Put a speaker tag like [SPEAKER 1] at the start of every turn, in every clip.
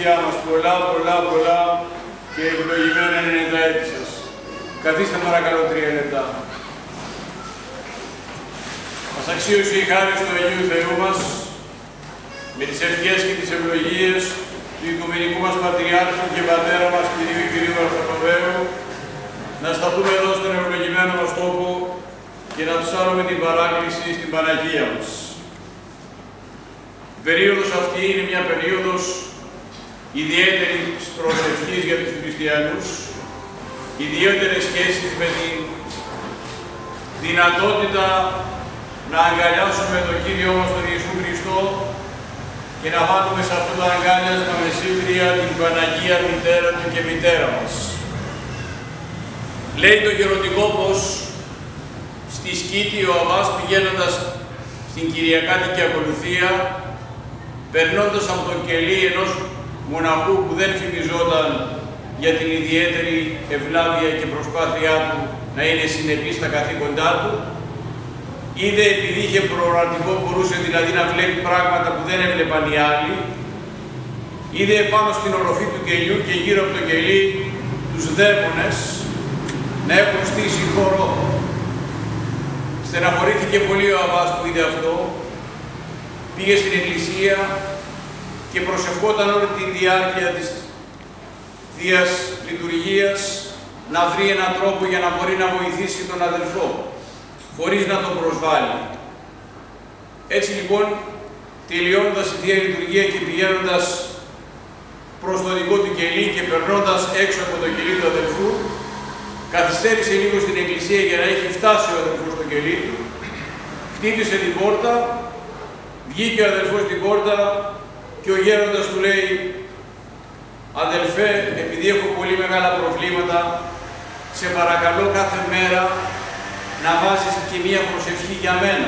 [SPEAKER 1] παιδιά μας, πολλά και ευλογημένα 90 έτη σας. Καθίστε παρακαλώ 3 λεπτά. Μας αξίωσε η χάρη του Αγίου Θεού μας, με τις ευχές και τις ευλογίες του Οικουμενικού μας Πατριάρχου και Πατέρα μας Κυρίου Βαρθολομαίου, να σταθούμε εδώ στον ευλογημένο μας τόπο και να τους άρουμε την παράκληση στην Παναγία μας. Η περίοδος αυτή είναι μια περίοδος ιδιαίτερης προσευχής για τους χριστιανούς, ιδιαίτερες σχέσεις με την δυνατότητα να αγκαλιάσουμε τον Κύριό μας τον Ιησού Χριστό και να βάλουμε σε αυτό το αγκάλιασμα μεσήτρια την Παναγία Μητέρα του και Μητέρα μας. Λέει το γεροντικό πως στη Σκήτη ο Αββάς πηγαίνοντας στην Κυριακάτικη ακολουθία, περνώντας από το κελί ενός μοναχού που δεν φημιζόταν για την ιδιαίτερη ευλάβεια και προσπάθειά του να είναι συνεπής στα καθήκοντά του, είδε επειδή είχε προορατικό, μπορούσε δηλαδή να βλέπει πράγματα που δεν έβλεπαν οι άλλοι, είδε πάνω στην οροφή του κελιού και γύρω από το κελί τους δαίμονες να έχουν στήσει χορό. Στεναχωρήθηκε πολύ ο Αββάς που είδε αυτό, πήγε στην εκκλησία και προσευχόταν όλη τη διάρκεια της Θείας Λειτουργίας να βρει έναν τρόπο για να μπορεί να βοηθήσει τον αδελφό, χωρίς να τον προσβάλλει. Έτσι λοιπόν, τελειώνοντας τη Θεία Λειτουργία και πηγαίνοντας προς το δικό του κελί και περνώντας έξω από το κελί του αδελφού, καθυστέρησε λίγο στην εκκλησία για να έχει φτάσει ο αδελφός στο κελί του, χτύπησε την πόρτα, βγήκε ο αδελφός στην πόρτα και ο γέροντας του λέει «Αδελφέ, επειδή έχω πολύ μεγάλα προβλήματα, σε παρακαλώ κάθε μέρα να βάζεις και μία προσευχή για μένα».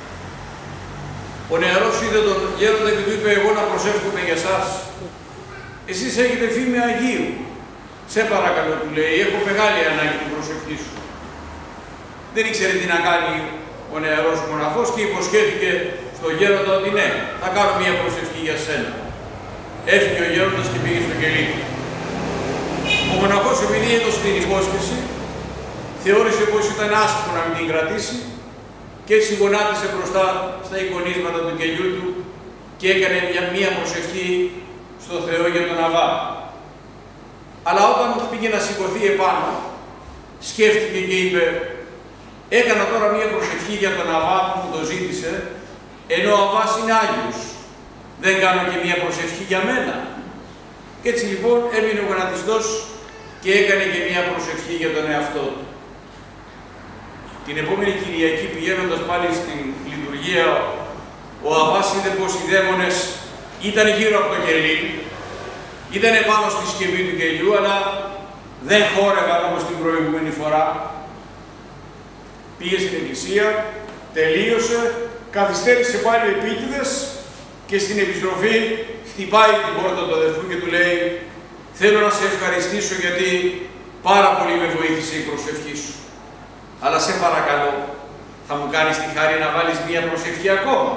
[SPEAKER 1] Ο νεαρός είδε τον γέροντα και του είπε «Εγώ να προσεύχομαι για σας. Εσείς έχετε φήμη Αγίου. Σε παρακαλώ», του λέει, «έχω μεγάλη ανάγκη την προσευχή σου». Δεν ήξερε τι να κάνει ο νεαρός μοναχός και υποσχέθηκε στον γέροντα ότι ναι, θα κάνω μία προσευχή για σένα. Έφυγε ο γέροντας και πήγε στο κελί του. Ο μοναχός, επειδή έδωσε την υπόσχεση, θεώρησε πως ήταν άσχημο να μην την κρατήσει και έτσι γονάτισε μπροστά στα εικονίσματα του κελιού του και έκανε μία προσευχή στο Θεό για τον Αββά. Αλλά όταν πήγε να σηκωθεί επάνω, σκέφτηκε και είπε «Έκανα τώρα μία προσευχή για τον Αββά που μου το ζήτησε, ενώ ο Αββάς είναι Άγιος. Δεν κάνω και μία προσευχή για μένα». Και έτσι λοιπόν έμεινε ο γονατιστός και έκανε και μία προσευχή για τον εαυτό του. Την επόμενη Κυριακή, πηγαίνοντας πάλι στην λειτουργία, ο Αββάς είδε πως οι δαίμονες ήταν γύρω από το κελί, ήταν πάνω στη σκευή του κελιού, αλλά δεν χόρευαν όπως την προηγούμενη φορά. Πήγε στην εκκλησία, τελείωσε, καθυστέρησε πάλι επίτηδες και στην επιστροφή χτυπάει την πόρτα του αδελφού και του λέει «Θέλω να σε ευχαριστήσω γιατί πάρα πολύ με βοήθησε η προσευχή σου. Αλλά σε παρακαλώ, θα μου κάνεις τη χάρη να βάλεις μία προσευχή ακόμα».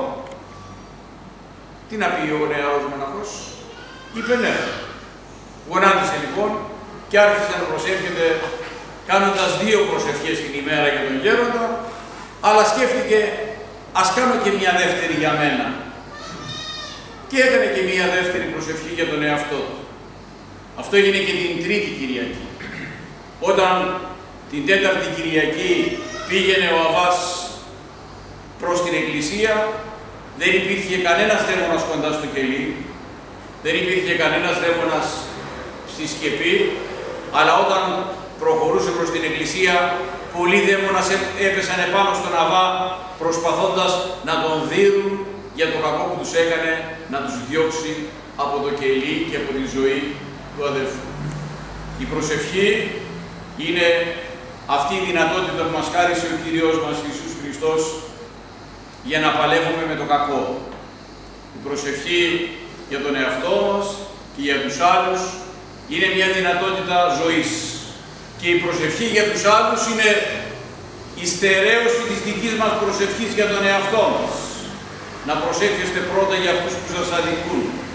[SPEAKER 1] Τι να πει ο νεαρός μοναχός? Είπε ναι. Γονάτισε λοιπόν και άρχισε να προσεύχεται κάνοντας 2 προσευχές την ημέρα για τον γέροντα, αλλά σκέφτηκε ας κάνω και μία δεύτερη για μένα. Και έκανε και μία δεύτερη προσευχή για τον εαυτό του. Αυτό έγινε και την Τρίτη Κυριακή. Όταν την Τέταρτη Κυριακή πήγαινε ο Αββάς προς την εκκλησία, δεν υπήρχε κανένας δαίμονας κοντά στο κελί, δεν υπήρχε κανένας δαίμονας στη σκεπή, αλλά όταν προχωρούσε προς την εκκλησία, πολλοί δαίμονας έπεσαν επάνω στον Αββά, προσπαθώντας να τον δείρουν για το κακό που τους έκανε, να τους διώξει από το κελί και από τη ζωή του αδελφού. Η προσευχή είναι αυτή η δυνατότητα που μας χάρισε ο Κύριος μας Ιησούς Χριστός για να παλεύουμε με το κακό. Η προσευχή για τον εαυτό μας και για τους άλλους είναι μια δυνατότητα ζωής. Και η προσευχή για τους άλλους είναι η στερέωση της δικής μας προσευχής για τον εαυτό μας. Να προσεύχεστε πρώτα για αυτούς που σας αδικούν.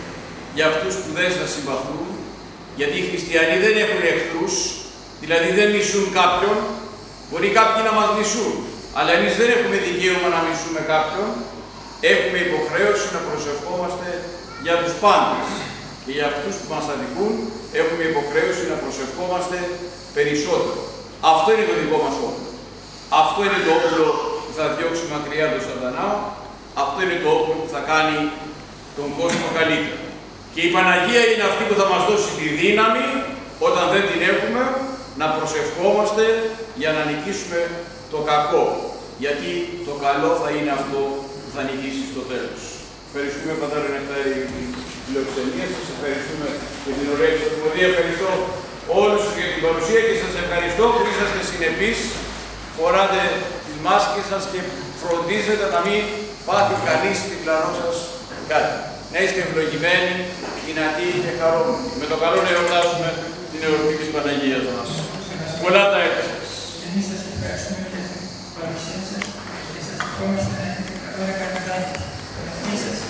[SPEAKER 1] για αυτούς που δεν σας συμπαθούν, γιατί οι χριστιανοί δεν έχουν εχθρούς, δηλαδή δεν μισούν κάποιον, μπορεί κάποιοι να μας μισούν, αλλά εμείς δεν έχουμε δικαίωμα να μισούμε κάποιον, έχουμε υποχρέωση να προσευχόμαστε για τους πάντες και για αυτούς που μας αδικούν έχουμε υποχρέωση να προσευχόμαστε περισσότερο. Αυτό είναι το δικό μας όπλο. Αυτό είναι το όπλο που θα διώξει μακριά τον σατανά, αυτό είναι το όπλο που θα κάνει τον κόσμο καλύτερο. Και η Παναγία είναι αυτή που θα μας δώσει τη δύναμη, όταν δεν την έχουμε, να προσευχόμαστε για να νικήσουμε το κακό. Γιατί το καλό θα είναι αυτό που θα νικήσει στο τέλος. Ευχαριστούμε, Πατέρα Νεκτάρη, για την φιλοξενία σας. Ευχαριστούμε για την ωραία εξοπλισμοδία. Ευχαριστώ όλους για την παρουσία και σας ευχαριστώ που είσαστε συνεπείς. Φοράτε τις μάσκες σας και φροντίζετε να μην πάθει κανείς στην πλανό σας κάτι. Να είστε ευλογημένοι, δυνατοί και χαρούμενοι. Με το καλό να εορτάσουμε την εορτή της Παναγίας μας. Πολλά τα έτη σας.
[SPEAKER 2] Εμείς σας ευχαριστούμε για την παρουσία σας και σας ευχόμαστε να έχετε καλά καρδάκια. Εμείς σας.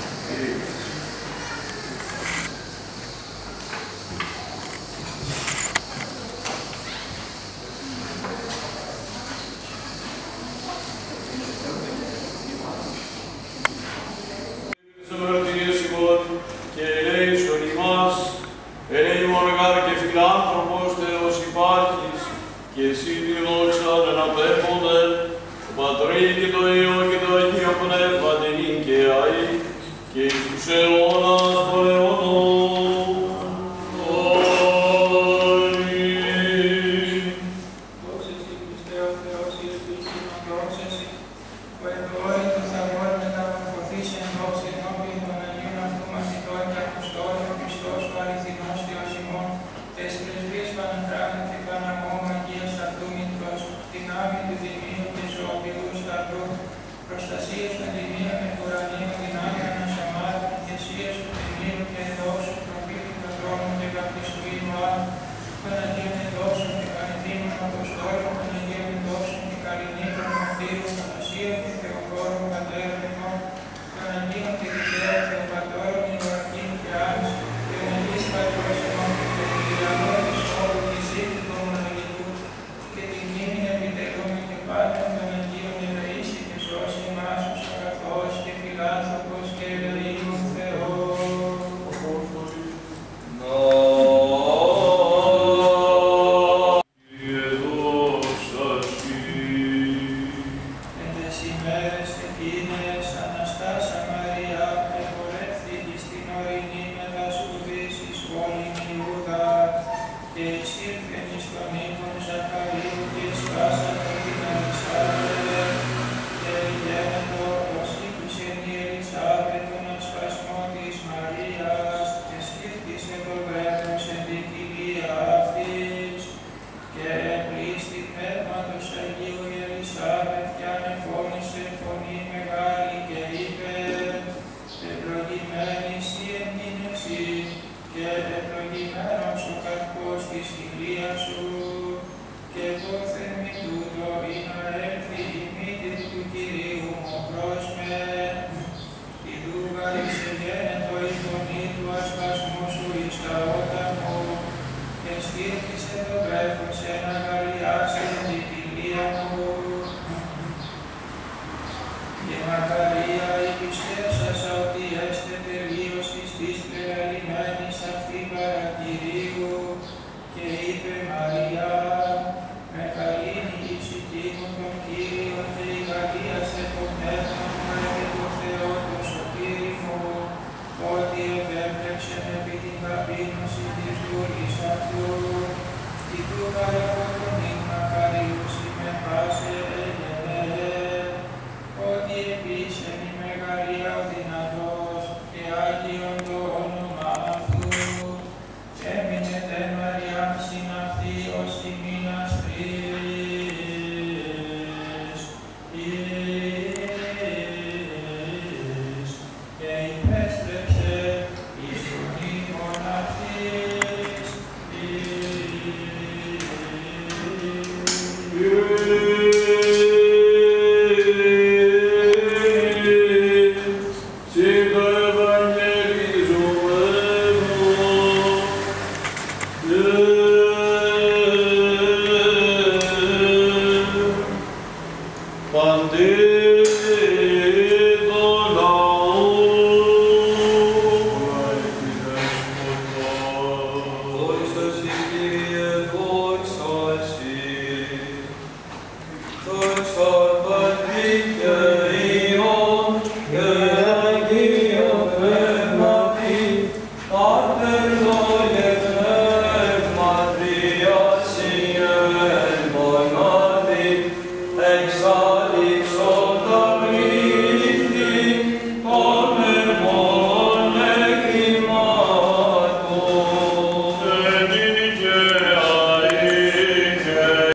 [SPEAKER 1] Και ελέησον ημάς, ελέημον γάρ και φιλάνθρωπος Θεός υπάρχεις, και εσύ την δόξα αναπέμπονται, το Πατρί και το Υιό και το Αγίο Πνεύμα την νυν και αεί, και εις τους αιώνας των αιώνων. Αμήν.
[SPEAKER 2] Δόξα εσύ, Χριστέ ο Θεός, Ιησούς Χριστός, δόξα εσύ, που εντοόρητος αγών μεταμορφωθείς εν δόξη ενώπιον των Αγίων αυτού μαθητών και Αποστόλων, Χριστός ο αληθινός Θεός ημών, τες πρεσβείες Παναχράντου και Παναμόμου Αγίας αυτού μητρός, την άμυ του Δημίου και ζωοποιού σταυρού, προστασίες των Δημίων με κουρανίων δυνάμει ανασωμάτων, ηγεσίες του Δημίου και εδώσου, προφήτη των δρόμων και βαπτιστού Ιωάννου, των Αγίων εδώσεων και πανεδήμων Αποστόλων, των Αγίων εδώσεων και καλλινίκων μαρτύρων, των Ασίων και Θεοφόρων Πατέρων ημών, των Αγίων και Δικαίων Θεοπατώρων Ιωακήμ και Άννης, και των Αγίων Πατρός ημών και των Κυριανών της Όρου και Σύντου των Μοναγητού, και την μνήμη επιτελούμε και πάντων των Αγίων ελεήσει και σώσει εμάς ως αγαθός και φιλάνθρωπος και ελεήμων Θεός. Εν τες ημέρες εκείνες Αναστάσα Μαρία εμπορεύθηκε στην ορεινή μετασπουδής εις πόλην Ιούδα και εισήλθεν εις τον οίκον Ζαχαρίου και εισπάσατε την Ελισάβετ και γένετο προσήκουσεν η Ελισάβετ τον ασπασμό της Μαρίας και σκύφτησε το βρέφος εν την κοιλία αυτής και πλήστη πνεύματος Αγίου η Ελισάβετ και ανεφώνησε φωνή μεγάλη και είπε «Ευλογημένη εσύ εν την εξή και ευλογημένος ο καρπός της κοιλίας σου και δόθεν μη τούτο ή να έλθει η μύτη του Κυρίου μου πρόσμεν. Ιδού γαρίσε γένετο η φωνή του ασπασμού σου εις τα ότα μου και σκύρπισε το βρέφος εν αγαλιάσει την κοιλία μου. Και μακαρία η πιστεύσασα ότι έστε τελείως της πεγαλημένης αυτή παρατηρίου και είπε Μαρία με καλήνει η ψυχή μου τον Κύριο και η γαλίασε το πνεύμα μου επί το Θεό το σωτήρι μου ότι επέπλεψεν επί την ταπείνωση της δούλης αυτού. Ιδού